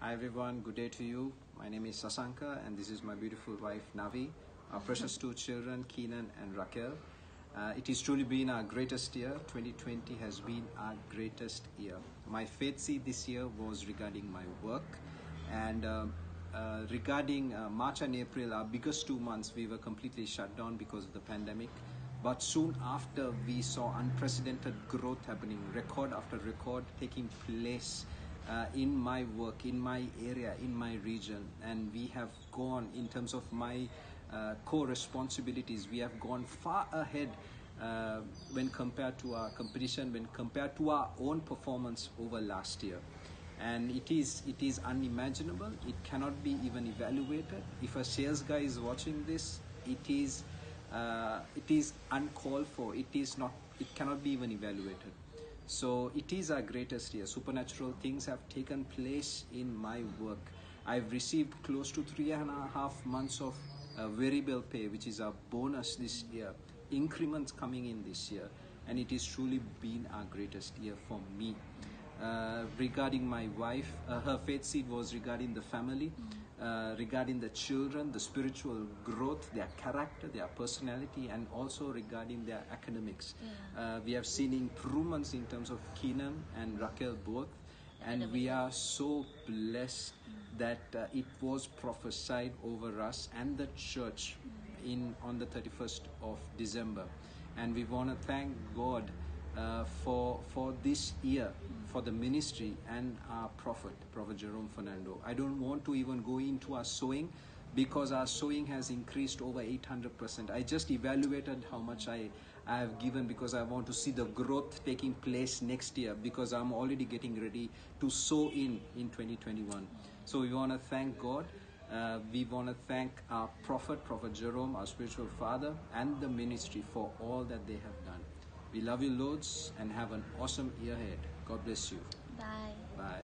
Hi everyone, good day to you. My name is Sasanka and this is my beautiful wife Navi, our precious two children Keenan and Raquel. It has truly been our greatest year. 2020 has been our greatest year. My faith seed this year was regarding my work and regarding March and April, our biggest 2 months, we were completely shut down because of the pandemic. But soon after, we saw unprecedented growth happening, record after record taking place in my work, in my area, in my region. And we have gone, in terms of my core responsibilities, we have gone far ahead when compared to our competition, when compared to our own performance over last year. And it is unimaginable. It cannot be even evaluated. If a sales guy is watching this, it is uncalled for. It cannot be even evaluated. So it is our greatest year. Supernatural things have taken place in my work. I've received close to 3.5 months of variable pay, which is a bonus this year, increments coming in this year, and it has truly been our greatest year for me. Regarding my wife, her faith seed was regarding the family, regarding the children, the spiritual growth, their character, their personality, and also regarding their academics. We have seen improvements in terms of Keenan and Raquel both, and we are so blessed that it was prophesied over us and the church on the 31st of December. And we want to thank God for this year, for the ministry and our Prophet Jerome Fernando. I don't want to even go into our sowing because our sowing has increased over 800%. I just evaluated how much I have given because I want to see the growth taking place next year, because I'm already getting ready to sow in 2021. So we want to thank God. We want to thank our Prophet Jerome, our spiritual father, and the ministry for all that they have done. We love you loads and have an awesome year ahead. God bless you. Bye. Bye.